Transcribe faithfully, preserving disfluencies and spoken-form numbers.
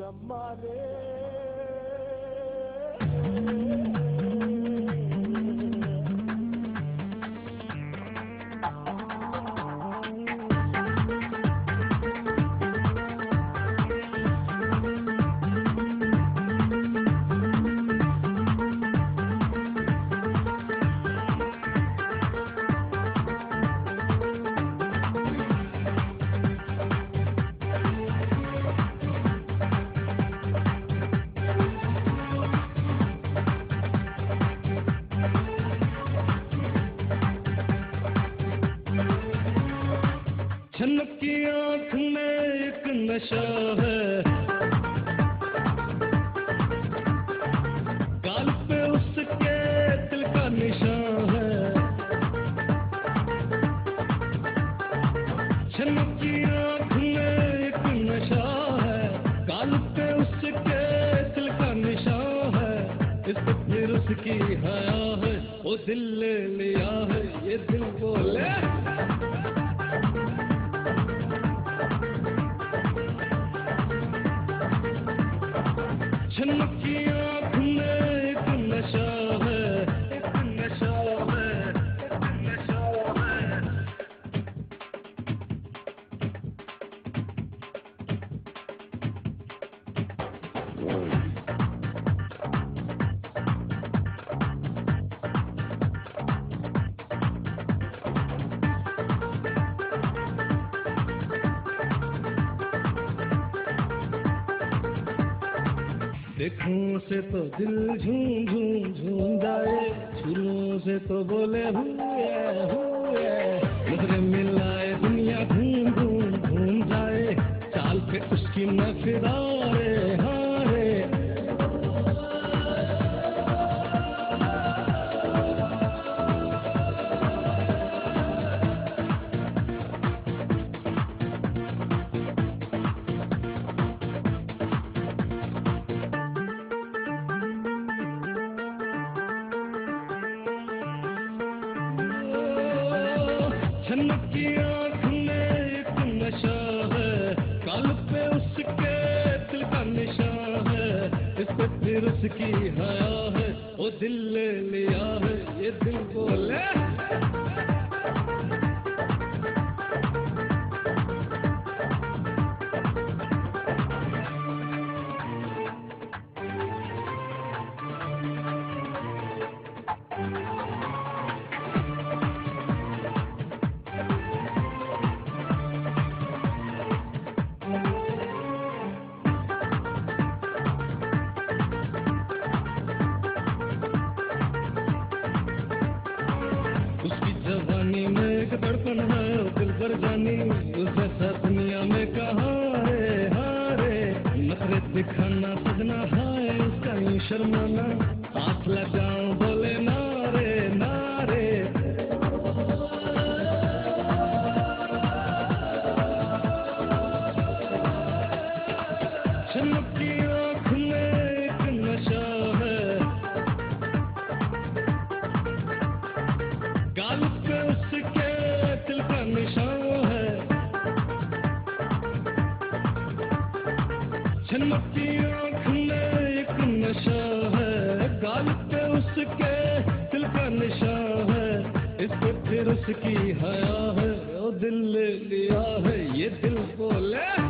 मारे छनक की आँख में एक नशा है, गाल पे उसके दिल का निशान है। छनक की आँख में एक नशा है, गाल पे उसके दिल का निशान है। इस पे फिर उसकी हया है, वो दिल ले लिया है, ये दिल बोले। छनक की आँख में एक नशा है, एक नशा है, एक नशा है। देखों से तो दिल झूम झूम झूम जाए, छुरों से तो बोले हुए हुए। नजरें मिलाए दुनिया घूम घूम घूम जाए, चाल पे उसकी न फिराए हारे। छनक की आँख में एक नशा है, गाल पे उसके दिल का निशान है। इस पे फिर उसकी हया है, वो दिल ले लिया है, ये दिल बोले। जवानी में एक धड़कन है, दिल पर जानी उसे सब दुनिया में कहाँ रे हारे। नखरे दिखाना सजना हाय, उसका यूं शर्माना, आँख लगाऊं बोले नारे नारे। छनक की आँख में एक नशा है, गाल पे उसके दिल का निशान है। छनक की आँख में एक नशा है, गाल पे उसके दिल का निशान है। इस पे फिर उसकी हया है, वो दिल ले लिया है, ये दिल बोले।